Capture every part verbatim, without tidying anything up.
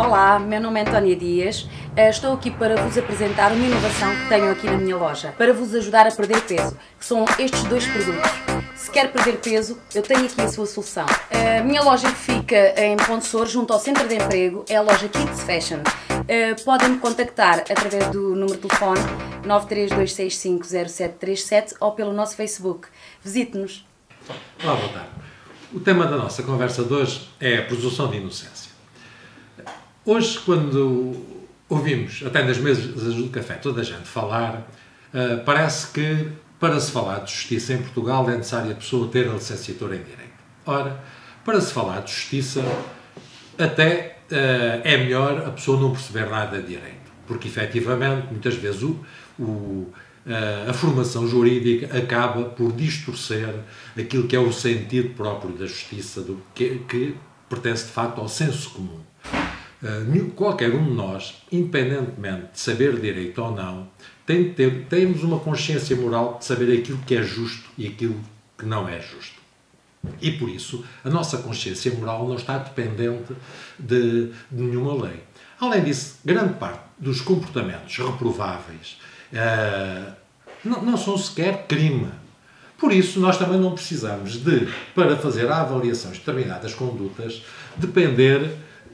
Olá, meu nome é Antónia Dias, estou aqui para vos apresentar uma inovação que tenho aqui na minha loja, para vos ajudar a perder peso, que são estes dois produtos. Se quer perder peso, eu tenho aqui a sua solução. A minha loja fica em Ponte Sor, junto ao Centro de Emprego, é a loja Kids Fashion. Podem-me contactar através do número de telefone nove três dois seis cinco zero sete três sete ou pelo nosso Facebook. Visite-nos. Olá, boa tarde. O tema da nossa conversa de hoje é a presunção de inocência. Hoje, quando ouvimos, até nas mesas do café, toda a gente falar, uh, parece que para se falar de justiça em Portugal é necessário a pessoa ter a licenciatura em Direito. Ora, para se falar de justiça, até uh, é melhor a pessoa não perceber nada de Direito, porque efetivamente, muitas vezes, o, o, a formação jurídica acaba por distorcer aquilo que é o sentido próprio da justiça, do, que, que pertence de facto ao senso comum. Uh, qualquer um de nós, independentemente de saber direito ou não, tem de ter, temos uma consciência moral de saber aquilo que é justo e aquilo que não é justo. E por isso, a nossa consciência moral não está dependente de, de nenhuma lei. Além disso, grande parte dos comportamentos reprováveis uh, não, não são sequer crime. Por isso, nós também não precisamos de, para fazer a avaliação de determinadas condutas, depender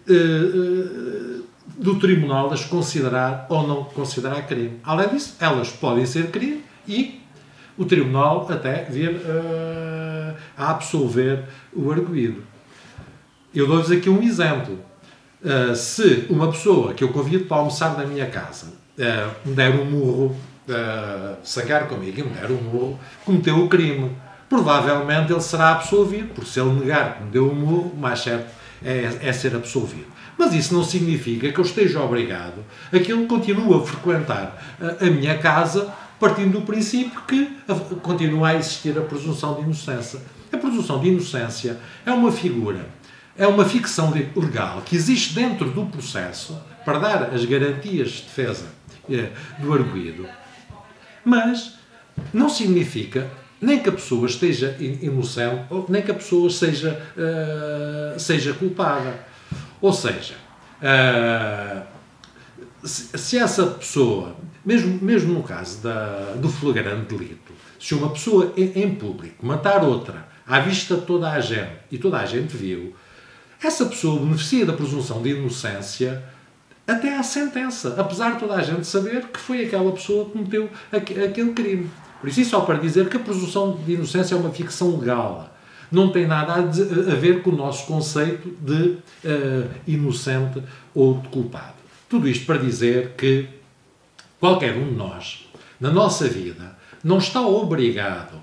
do tribunal as considerar ou não considerar crime. Além disso, elas podem ser crime e o tribunal até vir uh, a absolver o arguido. Eu dou-vos aqui um exemplo. Uh, se uma pessoa que eu convido para almoçar na minha casa uh, me der um murro, uh, sangar comigo e me der um murro, cometeu o crime. Provavelmente ele será absolvido, porque se ele negar que me deu um murro, o mais certo É, é ser absolvido. Mas isso não significa que eu esteja obrigado a que ele continue a frequentar a, a minha casa, partindo do princípio que a, continua a existir a presunção de inocência. A presunção de inocência é uma figura, é uma ficção legal que existe dentro do processo para dar as garantias de defesa é, do arguido, mas não significa nem que a pessoa esteja inocente, ou nem que a pessoa seja, uh, seja culpada. Ou seja, uh, se, se essa pessoa, mesmo, mesmo no caso da, do flagrante delito, se uma pessoa em, em público matar outra, à vista de toda a gente, e toda a gente viu, essa pessoa beneficia da presunção de inocência até à sentença, apesar de toda a gente saber que foi aquela pessoa que cometeu aquele crime. Por isso, só para dizer que a presunção de inocência é uma ficção legal. Não tem nada a, dizer, a ver com o nosso conceito de uh, inocente ou de culpado. Tudo isto para dizer que qualquer um de nós, na nossa vida, não está obrigado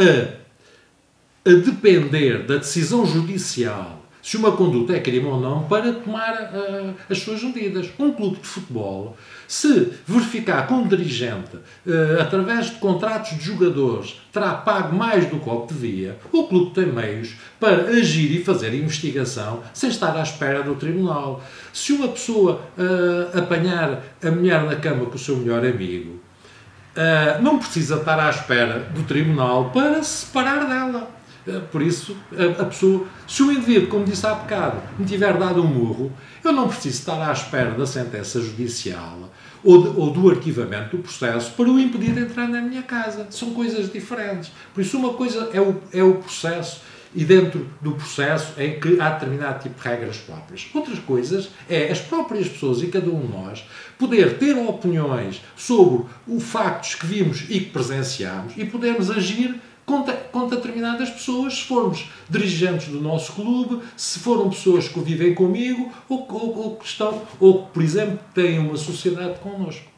a, a depender da decisão judicial se uma conduta é crime ou não, para tomar uh, as suas medidas. Um clube de futebol, se verificar que um dirigente, uh, através de contratos de jogadores, terá pago mais do que devia, o clube tem meios para agir e fazer investigação sem estar à espera do tribunal. Se uma pessoa uh, apanhar a mulher na cama com o seu melhor amigo, uh, não precisa estar à espera do tribunal para se separar dela. Por isso, a, a pessoa, se o indivíduo, como disse há bocado, me tiver dado um murro, eu não preciso estar à espera da sentença judicial ou, de, ou do arquivamento do processo para o impedir de entrar na minha casa. São coisas diferentes. Por isso, uma coisa é o, é o processo e dentro do processo é que há determinado tipo de regras próprias. Outras coisas é as próprias pessoas e cada um de nós poder ter opiniões sobre os factos que vimos e que presenciamos e podermos agir Contra, contra determinadas pessoas, se formos dirigentes do nosso clube, se foram pessoas que vivem comigo ou, ou, ou que estão, ou que, por exemplo, têm uma sociedade connosco.